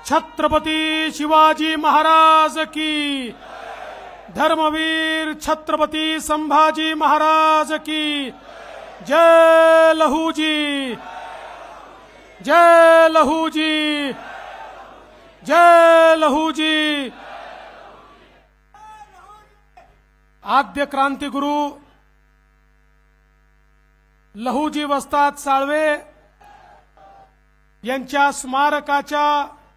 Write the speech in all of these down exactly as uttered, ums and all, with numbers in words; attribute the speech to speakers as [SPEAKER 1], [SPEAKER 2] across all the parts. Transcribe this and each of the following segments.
[SPEAKER 1] छत्रपती शिवाजी महाराज की, धर्मवीर छत्रपती संभाजी महाराज की जय। लहूजी जय, लहूजी जय, लहूजी। आद्य क्रांतिगुरु लहूजी वस्ताद साळवे यांच्या स्मारकाच्या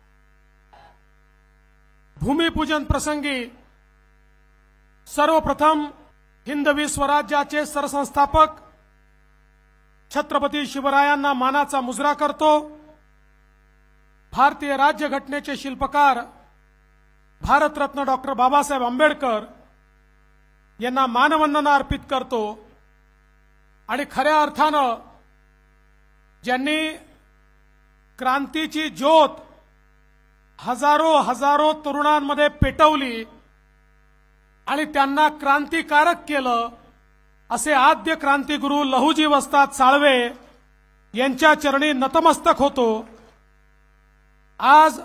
[SPEAKER 1] भूमिपूजन प्रसंगी सर्वप्रथम हिंदवी स्वराज्याचे सरसंस्थापक छत्रपती शिवरायांना मानाचा मुजरा करतो। भारतीय राज्यघटनेचे शिल्पकार भारतरत्न डॉक्टर बाबासाहेब आंबेडकर यांना मानवंदना अर्पित करतो आणि खऱ्या अर्थानं ज्यांनी क्रांतीची ज्योत हजारो हजारो तरुणांमध्ये पेटवली आणि त्यांना क्रांतिकारक केलं असे आद्य क्रांतिगुरु लहूजी वस्ताद साळवे यांच्या चरणी नतमस्तक होतो। आज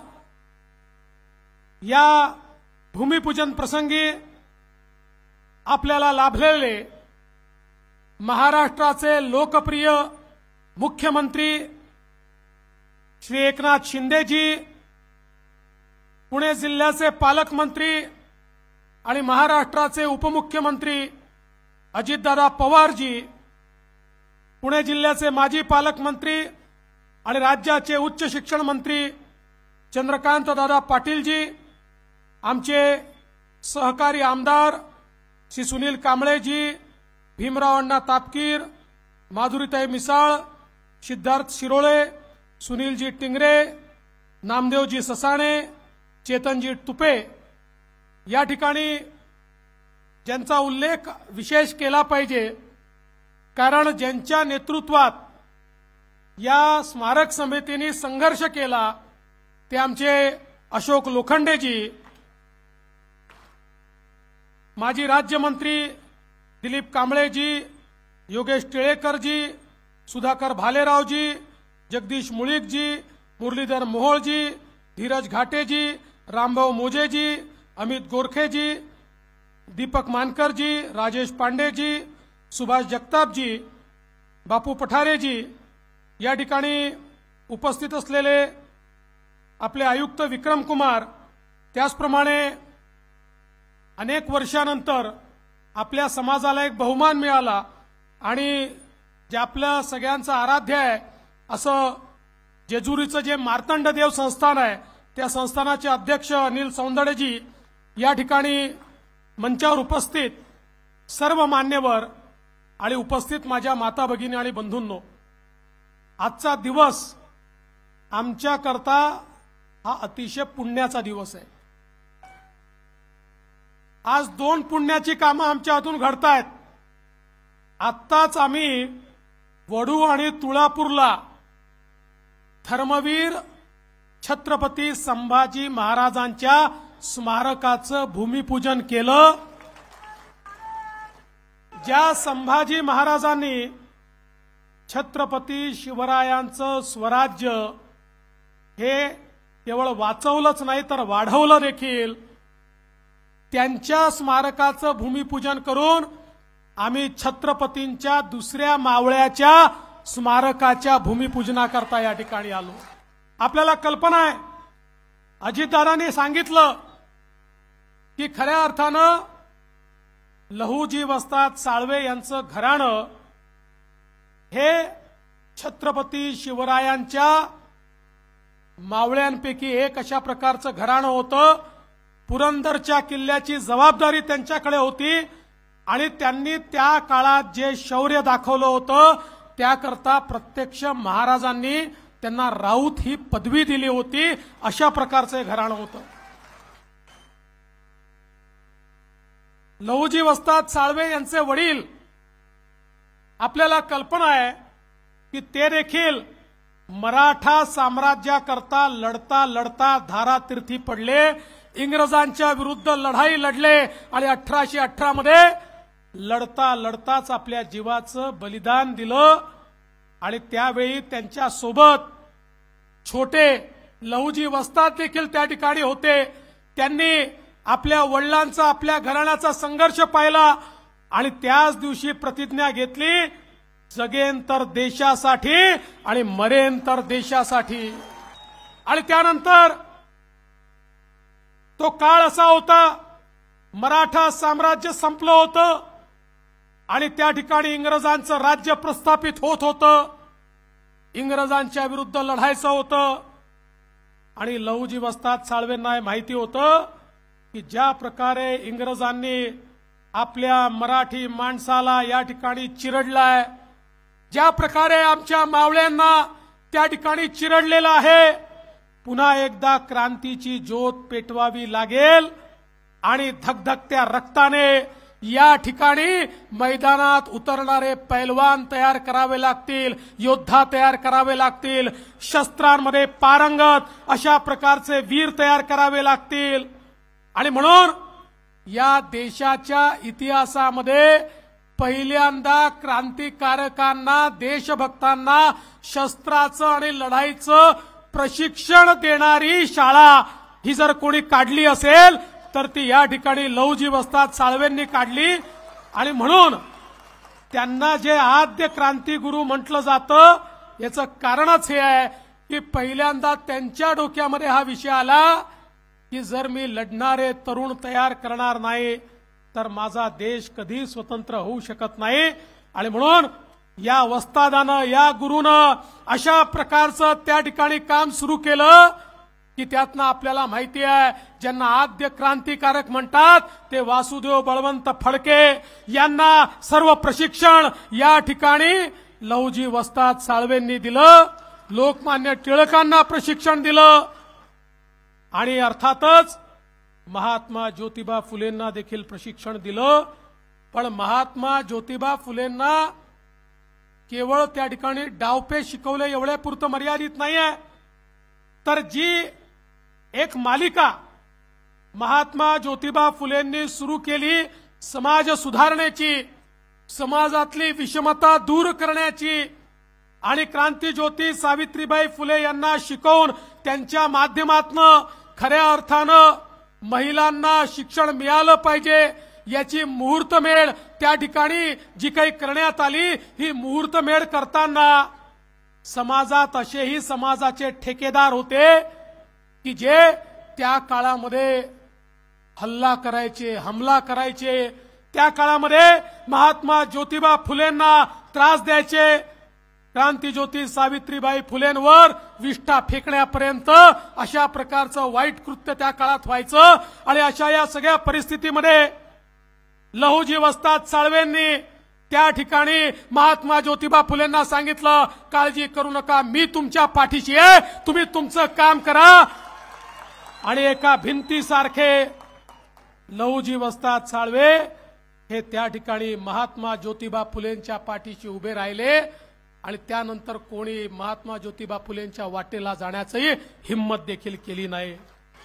[SPEAKER 1] या भूमिपूजन प्रसंगी आपल्याला लाभलेले महाराष्ट्राचे लोकप्रिय मुख्यमंत्री श्री एकनाथ शिंदेजी, पुणे जिल्ह्याचे पालकमंत्री आणि महाराष्ट्राचे उपमुख्यमंत्री अजितदादा पवारजी, पुणे जिल्ह्याचे माजी पालकमंत्री आणि राज्याचे उच्च शिक्षण मंत्री चंद्रकांत दादा पाटीलजी, आमचे सहकारी आमदार श्री सुनील कांबळेजी, भीमराव अण्णा तापकीर, माधुरीताई मिसाळ, सिद्धार्थ शिरोळे, सुनीलजी टिंगरे, नामदेवजी ससाणे, चेतनजी तुपे, या ठिकाणी ज्यांचा उल्लेख विशेष केला पाहिजे कारण ज्यांच्या नेतृत्वात या स्मारक समितीने संघर्ष केला ते आमचे अशोक लोखंडेजी, माजी राज्यमंत्री दिलीप कांबळेजी, योगेश टिळेकरजी, सुधाकर भालेरावजी, जगदीश मुळीकजी, मुरलीधर मोहोळजी, धीरज घाटेजी, रामभाऊ मोजेजी, अमित गोरखेजी, दीपक मानकरजी, राजेश पांडेजी, सुभाष जगतापजी, बापू पठारेजी, या ठिकाणी उपस्थित असलेले आपले आयुक्त विक्रम कुमार, त्याचप्रमाणे अनेक वर्षानंतर आपल्या समाजाला एक बहुमान मिळाला आणि जे आपल्या सगळ्यांचं आराध्य आहे असं जेजुरीचं जे मार्तंड देव संस्थान आहे त्या संस्थानाचे अध्यक्ष अनिल सौंदडेजी, या ठिकाणी मंचावर उपस्थित सर्व मान्यवर आणि उपस्थित माझ्या माता भगिनी आणि बंधूंनो, आजचा दिवस आमच्याकरता हा अतिशय पुण्याचा दिवस आहे। आज दोन पुण्याची कामं आमच्या हातून घडतायत। आत्ताच आम्ही वडू आणि तुळापूरला धर्मवीर छत्रपती संभाजी महाराजांच्या स्मारकाचं भूमिपूजन केलं। ज्या संभाजी महाराजांनी छत्रपती शिवरायांचं स्वराज्य हे केवळ वाचवलंच नाही तर वाढवलं देखील, त्यांच्या स्मारकाचं भूमिपूजन करून आम्ही छत्रपतींच्या दुसऱ्या मावळ्याच्या स्मारकाच्या भूमिपूजनाकरता या ठिकाणी आलो। आपल्याला कल्पना आहे, अजितदादांनी सांगितलं की खऱ्या अर्थानं लहूजी वस्ताद साळवे यांचं घराणं हे छत्रपती शिवरायांच्या मावळ्यांपैकी एक अशा प्रकारचं घराणं होतं। पुरंदरच्या किल्ल्याची जबाबदारी त्यांच्याकडे होती आणि त्यांनी त्या काळात जे शौर्य दाखवलं होतं त्याकरता प्रत्यक्ष महाराजांनी त्यांना राऊत ही पदवी दिली होती। अशा प्रकारचं घराणं होतं। लहूजी वस्ताद साळवे यांचे वडील, आपल्याला कल्पना आहे की ते देखील मराठा साम्राज्याकरता लढता लढता धारातीर्थी पडले, इंग्रजांच्या विरुद्ध लढाई लढले आणि अठराशे अठरा मध्ये लढता लढताच आपल्या जीवाचं बलिदान दिलं आणि त्यावेळी त्यांच्या सोबत छोटे लहुजी वस्ताद देखील त्या ठिकाणी होते. त्यांनी आपल्या वडिलांचा आपल्या घराण्याचा संघर्ष पाहिला आणि त्याच दिवशी प्रतिज्ञा घेतली, जगेन तर देशासाठी आणि मरेन तर देशासाठी. आणि त्यानंतर तो काळ असा होता, मराठा साम्राज्य संपलं होतं आणि त्या ठिकाणी इंग्रजांचं राज्य प्रस्थापित होत होतं. इंग्रजांच्या विरुद्ध लढायचं होतं आणि लहुजी वस्ताद साळवेंना माहिती होतं की ज्या प्रकारे इंग्रजांनी आपल्या मराठी माणसाला या ठिकाणी चिरडलाय, ज्या प्रकारे आमच्या मावळ्यांना त्या ठिकाणी चिरडलेलं आहे, पुन्हा एकदा क्रांतीची ज्योत पेटवावी लागेल आणि धगधगत्या रक्ताने या ठिकाणी मैदानात उतरणारे पैलवान तयार करावे लागतील, योद्धा तयार करावे लागतील, शस्त्रांमध्ये पारंगत अशा प्रकारचे वीर तयार करावे लागतील. आणि म्हणून या देशाच्या इतिहासामध्ये पहिल्यांदा क्रांतिकारकांना, देशभक्तांना शस्त्राचं आणि लढाईचं प्रशिक्षण देणारी शाळा ही जर कोणी काढली असेल तर ती या ठिकाणी लहुजी वस्ताद साळवेंनी काढली. आणि म्हणून त्यांना जे आद्य क्रांतिगुरू म्हटलं जातं याचं कारणच हे आहे की पहिल्यांदा त्यांच्या डोक्यामध्ये हा विषय आला की जर मी लढणारे तरुण तयार करणार नाही तर माझा देश कधी स्वतंत्र होऊ शकत नाही. आणि म्हणून या वस्तादानं, या गुरुनं अशा प्रकारचं त्या ठिकाणी काम सुरू केलं की त्यातनं आपल्याला माहिती आहे, ज्यांना आद्य क्रांतिकारक म्हणतात ते वासुदेव बळवंत फडके यांना सर्व प्रशिक्षण या ठिकाणी लहुजी वस्ताद साळवेंनी दिलं. लोकमान्य टिळकांना प्रशिक्षण दिलं आणि अर्थातच महात्मा ज्योतिबा फुलेंना देखील प्रशिक्षण दिलं. पण महात्मा ज्योतिबा फुलेंना केवळ त्या ठिकाणी डावपेच शिकवले एवढ्यापुरतं मर्यादित नाहीये, तर जी एक मालिका महात्मा ज्योतिबा फुलेंनी सुरू केली समाज सुधारण्याची, समाजातली विषमता दूर करण्याची आणि क्रांतिज्योती सावित्रीबाई फुले यांना शिकवून त्यांच्या माध्यमातून खऱ्या अर्थानं महिलांना शिक्षण मिळालं पाहिजे याची मुहूर्तमेढ त्या ठिकाणी जी काही करण्यात आली, ही मुहूर्तमेढ करताना समाजात असेही समाजाचे ठेकेदार होते की जे त्या काळामध्ये हल्ला करायचे, हमला करायचे, त्या काळामध्ये महात्मा ज्योतिबा फुलेंना त्रास द्यायचे. क्रांतिज्योती सावित्रीबाई फुलेंवर विष्ठा फेकण्यापर्यंत अशा प्रकारचं वाईट कृत्य त्या काळात व्हायचं. आणि अशा या सगळ्या परिस्थितीमध्ये लहुजी वस्ताद साळवेंनी त्या ठिकाणी महात्मा ज्योतिबा फुलेंना सांगितलं, काळजी करू नका, मी तुमच्या पाठीशी आहे, तुम्ही तुमचं काम करा. आणि एका भिंतीसारखे लहुजी वस्ताद साळवे हे त्या ठिकाणी महात्मा ज्योतिबा फुलेंच्या पाठीशी उभे राहिले आणि त्यानंतर कोणी महात्मा ज्योतिबा फुलेंच्या वाटेला जाण्याची हिम्मत देखील केली नाही.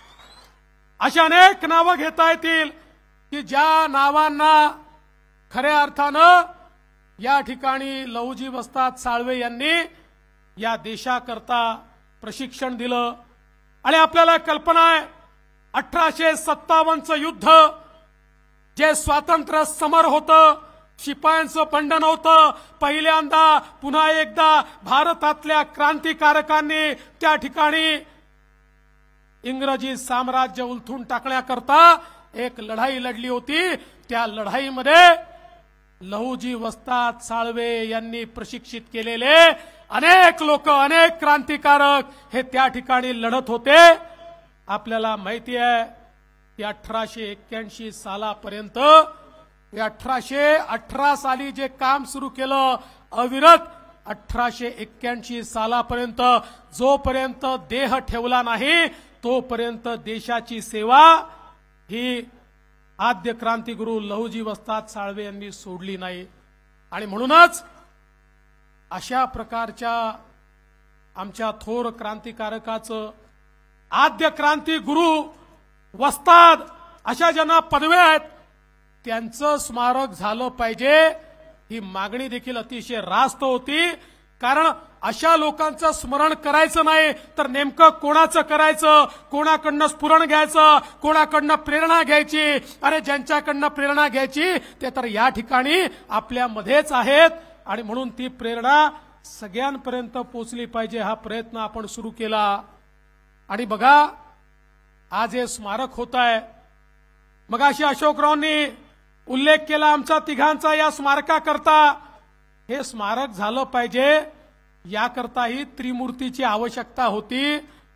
[SPEAKER 1] अशा अनेक नावं घेता येतील की ज्या नावांना खऱ्या अर्थानं या ठिकाणी लहुजी वस्ताद साळवे यांनी या देशाकरता प्रशिक्षण दिलं. आणि आपल्याला कल्पना आहे, अठराशे सत्तावन्नचं युद्ध जे स्वातंत्र्य समर होतं, शिपायांचं बंधन होतं, पहिल्यांदा पुन्हा एकदा भारतातल्या क्रांतिकारकांनी त्या ठिकाणी इंग्रजी साम्राज्य उलथून टाकण्याकरता एक लढाई लढली होती. त्या लढाईमध्ये लहुजी वस्ताद साळवे यांनी प्रशिक्षित केलेले अनेक लोक, अनेक क्रांतिकारक हे त्या ठिकाणी लढत होते. आपल्याला माहिती आहे की अठराशे एक्क्याऐंशी सालापर्यंत, अठराशे अठरा साली जे काम सुरू केलं अविरत, अठराशे एक्क्याऐंशी सालापर्यंत जोपर्यंत देह ठेवला नाही तोपर्यंत देशाची सेवा ही आद्य क्रांतिगुरू लहुजी वस्ताद साळवे यांनी सोडली नाही. आणि म्हणूनच अशा प्रकारच्या आमच्या थोर क्रांतिकारकाचं, आद्य क्रांतिगुरू वस्ताद अशा ज्यांना पदव्या आहेत त्यांचं स्मारक झालं पाहिजे ही मागणी देखील अतिशय रास्त होती. कारण अशा लोकांचं स्मरण करायचं नाही तर नेमकं कोणाचं करायचं, कोणाकडनं स्फुरण घ्यायचं, कोणाकडनं प्रेरणा घ्यायची? अरे ज्यांच्याकडनं प्रेरणा घ्यायची ते तर या ठिकाणी आपल्यामध्येच आहेत आणि म्हणून ती प्रेरणा सगळ्यांपर्यंत पोहोचली पाहिजे हा प्रयत्न आपण सुरू केला। आणि बघा आज हे स्मारक होत आहे, मगाशी अशोकरावांनी उल्लेख केला आमचा तिघांचा या स्मारकाकरता। हे स्मारक झालं पाहिजे याकरताही त्रिमूर्तीची आवश्यकता होती।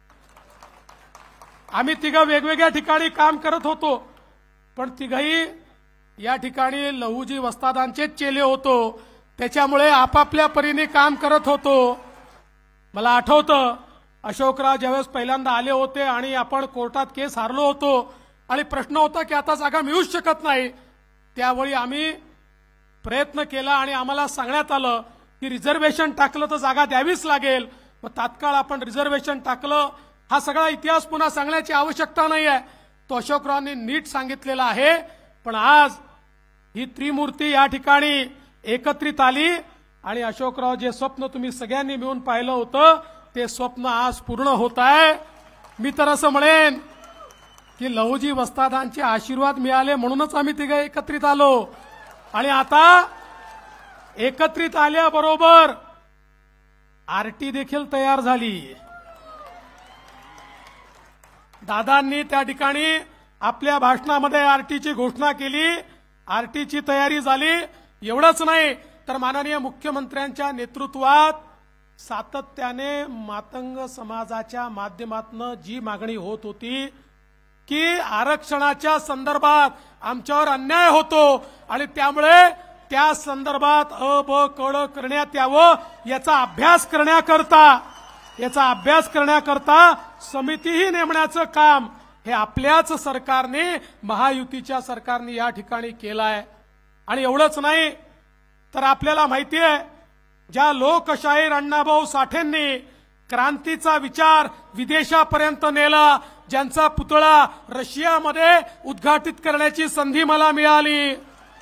[SPEAKER 1] आम्ही तिघं वेगवेगळ्या ठिकाणी काम करत होतो, पण तिघही या ठिकाणी लहुजी वस्तादांचेच चेले होतो, त्याच्यामुळे आपापल्या परीने काम करत होतो। मला आठवतं अशोकराव ज्यावेळेस पहिल्यांदा आले होते आणि आपण कोर्टात केस हारलो होतो आणि प्रश्न होता की आता जागा मिळूच शकत नाही, त्यावेळी आम्ही प्रयत्न केला आणि आम्हाला सांगण्यात आलं की रिझर्वेशन टाकलं तर जागा द्यावीच लागेल। मग तात्काळ आपण रिझर्वेशन टाकलं। हा सगळा इतिहास पुन्हा सांगण्याची आवश्यकता नाही आहे, तो अशोकरावांनी नीट सांगितलेला आहे। पण आज ही त्रिमूर्ती या ठिकाणी एकत्रित आली आणि अशोकराव जे स्वप्न तुम्ही सगळ्यांनी मिळून पाहिलं होतं ते स्वप्न आज पूर्ण होत आहे। मी तर असं म्हणेन की लहुजी वस्तादांचे आशीर्वाद मिळाले म्हणूनच आम्ही तिघे एकत्रित आलो आणि आता एकत्रित आल्याबरोबर आरटी देखील तयार झाली। दादांनी त्या ठिकाणी आपल्या भाषणामध्ये आरटीची घोषणा केली, आरटीची तयारी झाली। एवढंच नाही तर माननीय मुख्यमंत्र्यांच्या नेतृत्वात सातत्याने मातंग समाजाच्या माध्यमातून जी मागणी होत होती की आरक्षणाच्या संदर्भात आमच्यावर अन्याय होतो आणि त्यामुळे त्या संदर्भात अ ब कड करण्यात यावं, याचा अभ्यास करण्याकरता याचा अभ्यास करण्याकरता समितीही नेमण्याचं काम हे आपल्याच सरकारने, महायुतीच्या सरकारने या ठिकाणी केलं आहे। आणि एवढंच नाही तर आपल्याला माहिती आहे ज्या लोकशाहीर अण्णाभाऊ साठेंनी क्रांतीचा विचार विदेशापर्यंत नेला, ज्यांचा पुतळा रशियामध्ये उद्घाटित करण्याची संधी मला मिळाली,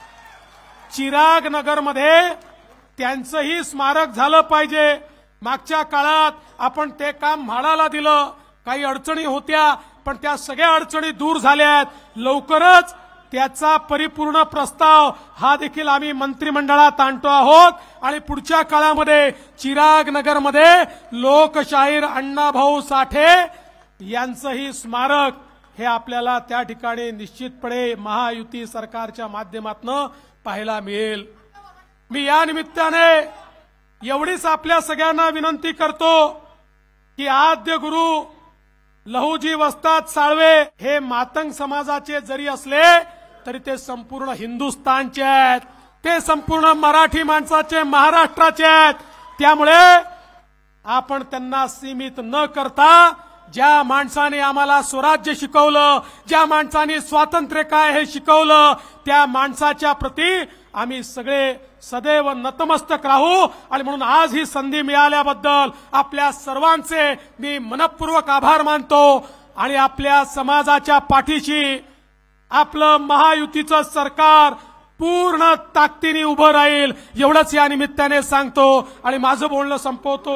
[SPEAKER 1] चिराग नगरमध्ये त्यांचंही स्मारक झालं पाहिजे। मागच्या काळात आपण ते काम म्हाडाला दिलं, काही अडचणी होत्या पण त्या सगळ्या अडचणी दूर झाल्यात। लवकरच त्याचा परिपूर्ण प्रस्ताव हा देखील आम्ही मंत्रिमंडळात आणतो आहोत आणि पुढच्या काळामध्ये चिराग नगरमध्ये लोकशाहीर अण्णाभाऊ साठे यांचंही स्मारक हे आपल्याला त्या ठिकाणी निश्चितपणे महायुती सरकारच्या माध्यमातून पाहायला मिळेल। मी या निमित्ताने एवढीच आपल्या सगळ्यांना विनंती करतो की आद्य गुरु लहुजी वस्ताद साळवे हे मातंग समाजाचे जरी असले तरी ते संपूर्ण हिंदुस्थानचे आहेत, ते संपूर्ण मराठी माणसाचे, महाराष्ट्राचे आहेत। त्यामुळे आपण त्यांना सीमित न करता ज्या माणसाने आम्हाला स्वराज्य शिकवलं, ज्या माणसाने स्वातंत्र्य काय हे शिकवलं, त्या माणसाच्या प्रती आम्ही सगळे सदैव नतमस्तक राहू। आणि म्हणून आज ही संधी मिळाल्याबद्दल आपल्या सर्वांचे मी मनपूर्वक आभार मानतो आणि आपल्या समाजाच्या पाठीशी आपलं महायुतीचं सरकार पूर्ण ताकदीने उभं राहील एवढंच या निमित्ताने सांगतो आणि माझं बोलणं संपवतो।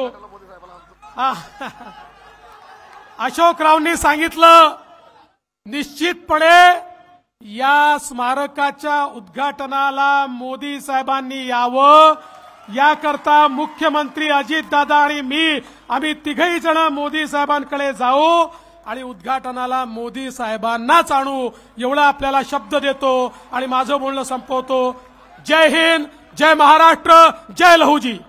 [SPEAKER 1] अशोकरावांनी सांगितलं निश्चितपणे या स्मारकाच्या उद्घाटनाला मोदी साहेबांनी यावं, याकरता मुख्यमंत्री अजितदादा आणि मी आम्ही तिघही जण मोदी साहेबांकडे जाऊ आणि उद्घाटनाला मोदी साहेबांनाच आणू एवढा आपल्याला शब्द देतो आणि माझं बोलणं संपवतो। जय हिंद, जय महाराष्ट्र, जय लहुजी।